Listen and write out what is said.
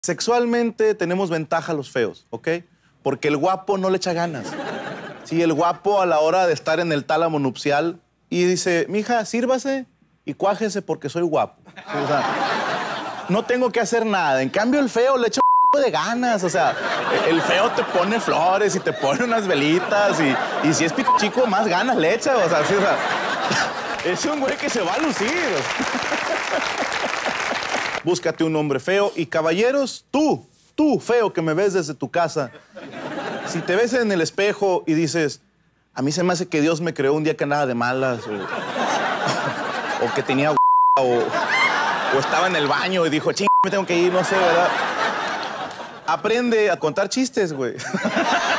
Sexualmente tenemos ventaja los feos, ¿ok? Porque el guapo no le echa ganas. Sí, el guapo a la hora de estar en el tálamo nupcial y dice, mija, sírvase y cuájese porque soy guapo. O sea, no tengo que hacer nada. En cambio, el feo le echa un de ganas. O sea, el feo te pone flores y te pone unas velitas y si es pito chico, más ganas le echa. O sea, sí, o sea, es un güey que se va a lucir. Búscate un hombre feo y caballeros, tú feo que me ves desde tu casa, si te ves en el espejo y dices, a mí se me hace que Dios me creó un día que andaba de malas o que tenía o estaba en el baño y dijo, ching, me tengo que ir, no sé, ¿verdad? Aprende a contar chistes, güey.